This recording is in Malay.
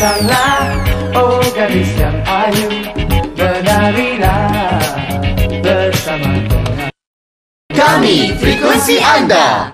Datanglah, oh gadis yang ayu, menarilah bersama dengan kami, frekuensi Anda.